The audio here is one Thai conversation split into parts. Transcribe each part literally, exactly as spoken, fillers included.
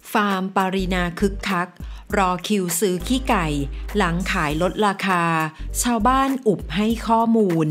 ฟาร์มปารีนาคึกคักรอคิวซื้อขี้ไก่หลังขายลดราคาชาวบ้านอุบให้ข้อมูล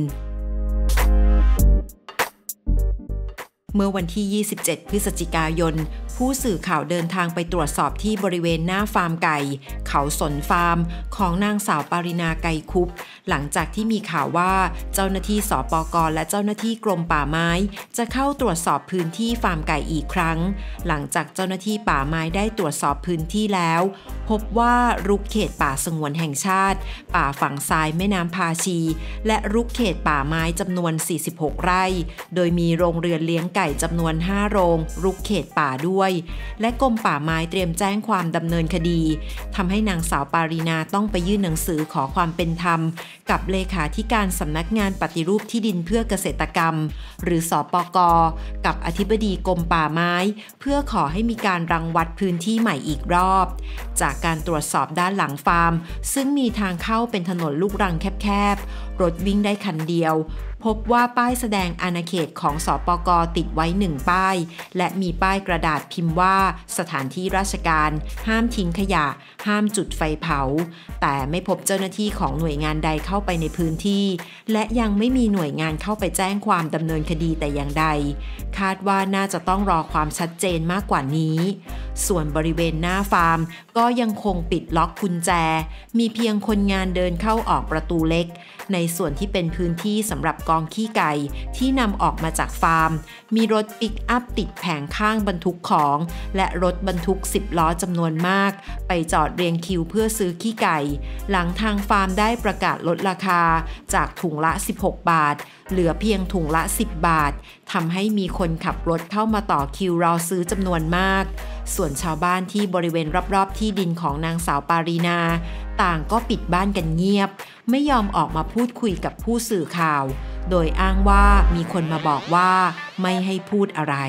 เมื่อวันที่ ยี่สิบเจ็ด พฤศจิกายนผู้สื่อข่าวเดินทางไปตรวจสอบที่บริเวณหน้าฟาร์มไก่เขาสนฟาร์มของนางสาวปารินาไกรคุปหลังจากที่มีข่าวว่าเจ้าหน้าที่สปก.และเจ้าหน้าที่กรมป่าไม้จะเข้าตรวจสอบพื้นที่ฟาร์มไก่อีกครั้งหลังจากเจ้าหน้าที่ป่าไม้ได้ตรวจสอบพื้นที่แล้วพบว่ารุกเขตป่าสงวนแห่งชาติป่าฝั่งซ้ายแม่น้ำพาชีและรุกเขตป่าไม้จำนวนสี่สิบหกไร่โดยมีโรงเรือนเลี้ยงไก่จำนวนห้าโรงรุกเขตป่าด้วยและกรมป่าไม้เตรียมแจ้งความดำเนินคดีทำให้นางสาวปารีนาต้องไปยื่นหนังสือขอความเป็นธรรมกับเลขาธิการสำนักงานปฏิรูปที่ดินเพื่อเกษตรกรรมหรือสปก.กับอธิบดีกรมป่าไม้เพื่อขอให้มีการรังวัดพื้นที่ใหม่อีกรอบจากการตรวจสอบด้านหลังฟาร์มซึ่งมีทางเข้าเป็นถนนลูกรังแคบๆรถวิ่งได้คันเดียวพบว่าป้ายแสดงอาณาเขตของสปก.ติดไว้หนึ่งป้ายและมีป้ายกระดาษพิมพ์ว่าสถานที่ราชการห้ามทิ้งขยะห้ามจุดไฟเผาแต่ไม่พบเจ้าหน้าที่ของหน่วยงานใดเข้าไปในพื้นที่และยังไม่มีหน่วยงานเข้าไปแจ้งความดำเนินคดีแต่อย่างใดคาดว่าน่าจะต้องรอความชัดเจนมากกว่านี้ส่วนบริเวณหน้าฟาร์มก็ยังคงปิดล็อกกุญแจมีเพียงคนงานเดินเข้าออกประตูเล็กในส่วนที่เป็นพื้นที่สำหรับกองขี้ไก่ที่นำออกมาจากฟาร์มมีรถปิกอัพติดแผงข้างบรรทุกของและรถบรรทุกสิบล้อจำนวนมากไปจอดเรียงคิวเพื่อซื้อขี้ไก่หลังทางฟาร์มได้ประกาศลดราคาจากถุงละสิบหกบาทเหลือเพียงถุงละสิบบาททำให้มีคนขับรถเข้ามาต่อคิวรอซื้อจำนวนมากส่วนชาวบ้านที่บริเวณรอบๆที่ดินของนางสาวปารีนาต่างก็ปิดบ้านกันเงียบไม่ยอมออกมาพูดคุยกับผู้สื่อข่าวโดยอ้างว่ามีคนมาบอกว่าไม่ให้พูดอะไร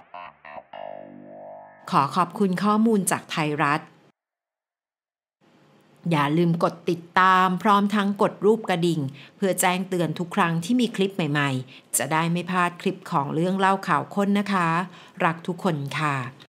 ขอขอบคุณข้อมูลจากไทยรัฐอย่าลืมกดติดตามพร้อมทั้งกดรูปกระดิ่งเพื่อแจ้งเตือนทุกครั้งที่มีคลิปใหม่ๆจะได้ไม่พลาดคลิปของเรื่องเล่าข่าวค้นนะคะรักทุกคนค่ะ